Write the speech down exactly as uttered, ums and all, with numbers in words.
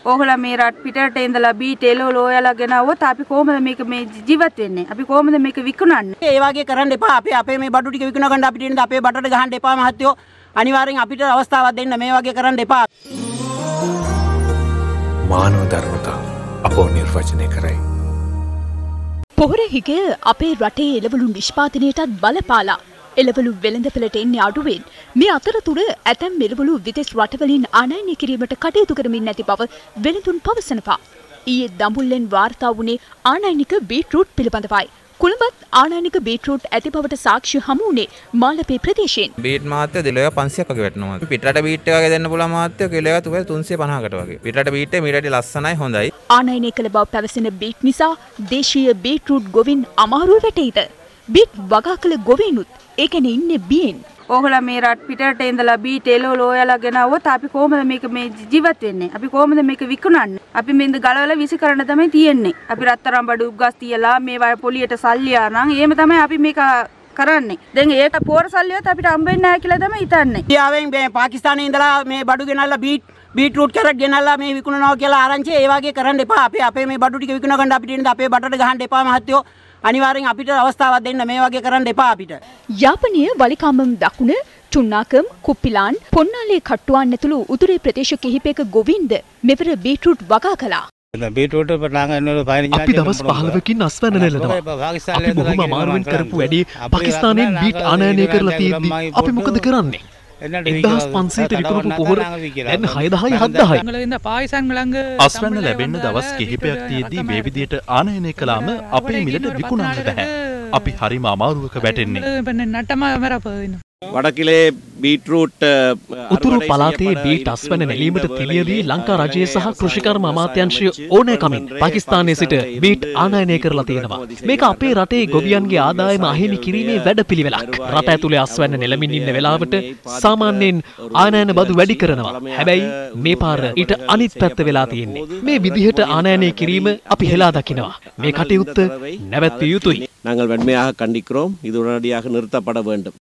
ඕගොල්ලෝ මේ රට පිටරට ඉඳලා බීට් එළවලු ඔයාලා ගෙනාවොත් අපි කොහොමද මේක මේ ජීවත් වෙන්නේ? අපි කොහොමද මේක විකුණන්නේ? ඒ වගේ කරන්න එපා. අපි අපේ මේ බඩු ටික විකුණ ගන්න අපිට ඉන්න අපේ බඩට ගහන්න එපා මහත්තයෝ. අනිවාර්යෙන් අපිට අවස්ථාවක් දෙන්න මේ වගේ කරන්න එපා. මානව ධර්මතා අපෝ නිර්වචනය කරයි. පොහොර හිගය අපේ රටේ එළවලු නිෂ්පාදනයටත් බලපාලා. එළවලු වෙළඳපළට එන්නේ අඩුවෙන් මේ අතරතුර ඇතැම් එළවලු විදේශ රටවලින් ආනයනය කිරීමට කටයුතු කරමින් නැති බව වෙළඳුන් පවසනවා. ඊයේ දඹුල්ලෙන් වාර්තා වුණේ ආනයනික බීට්රූට් පිළිබඳවයි. කොළඹත් ආනයනික බීට්රූට් ඇති බවට සාක්ෂි හමු වුණේ මාළපේ ප්‍රදේශයෙන්. බීට් මාත්‍ය දෙලොව පන්සියයක් වගේ වැටෙනවා. පිටරට බීට් එකක දෙන්න පුළුවන් මාත්‍ය කිලෝයක් තුපේ තුන්සිය පනහකට වගේ. පිටරට බීට් එක මීට වඩා ලස්සනයි හොඳයි. ආනයනය කළ බව පැවසෙන බීට් නිසා දේශීය බීට්රූට් ගොවින් අමාරුව වැටෙයිද? බීට් වගා කළ ගොවීනුත් ඒ කියන්නේ ඉන්නේ බියෙන්. ඕගොල්ලෝ මේ රට පිටරට ඉඳලා බීට් එළවලු ඔයාලා ගෙනාවොත් අපි කොහොමද මේක මේ ජීවත් වෙන්නේ? අපි කොහොමද මේක විකුණන්නේ? අපි මෙන්ද ගලවලා විසි කරන්න තමයි තියෙන්නේ. අපි රත්තරන් බඩු උග්ගස් තියලා මේවා පොලියට සල්ලි ආනන් එහෙම තමයි අපි මේක කරන්නේ. දැන් ඒක පෝර සල්ලියත් අපිට හම්බ වෙන්නේ නැහැ කියලා තමයි හිතන්නේ. ඉන්දියාවෙන් මේ පාකිස්තානේ ඉඳලා මේ බඩු ගෙනල්ලා බීට් බීට්රූට් කැරට් ගෙනල්ලා මේ විකුණනවා කියලා ආරංචි ඒ වගේ කරන්න එපා. අපි අපේ මේ බඩු ටික විකුණ ගන්න අපිට ඉන්න අපේ බඩට ගහන්න එපා මහත්තයෝ. අනිවාර්යෙන් අපිට අවස්ථාවක් දෙන්න මේ වගේ කරන්න එපා අපිට. යාපනීය වලිකම්බම් දකුණ චුන්නාකම් කුප්පිලාන් පොන්නාලේ කට්ටුවාන් ඇතුළු උතුරේ ප්‍රදේශ කිහිපයක ගොවින්ද මෙවර බීට්රූට් වගා කළා. අපි දවස් පහළවකින් අස්වැන්න නෙලනවා. අපි බොහොම අමාරුවෙන් කරපු වැඩේ පාකිස්තානයෙන් බීට් ආනයනය කරලා තියෙද්දි අපි මොකද කරන්නේ? එක්දහස් පන්සීයට විකුණපු පොහොර දැන් හයදහයි හත්දහයි. අස්වැන්න ලැබෙන්න දවස් කිහිපයක් තියෙද්දි මේ විදියට ආනයනය කළාම අපේ මිලට විකුණන්න බෑ. අපි හරිම අමාරුවක වැටෙන්නේ. වඩකිලේ බීට්රූට් උතුරු පළාතේ බීට් අස්වැන්න නෙලීමට තිලියදී ලංකා රජය සහ කෘෂිකර්ම අමාත්‍යාංශය ඕනෑකමින් පාකිස්තානයේ සිට බීට් ආනයනය කරලා තියෙනවා. මේක අපේ රටේ ගොවියන්ගේ ආදායම අහිමි කිරීමේ වැඩපිළිවෙලක්. රට ඇතුලේ අස්වැන්න නෙලමින් ඉන්න වෙලාවට සාමාන්‍යයෙන් ආනයන බදු වැඩි කරනවා. හැබැයි මේ පාර ඊට අනිත් පැත්ත වෙලා තියෙන්නේ. මේ විදිහට ආනයනය කිරීම අපි හෙලා දකිනවා. මේ කටයුත්ත නැවැත්විය යුතුයි. நாங்கள் வெண்மையாக கண்டிக்கிறோம். இது உடனடியாக நிறுத்தப்பட வேண்டும்.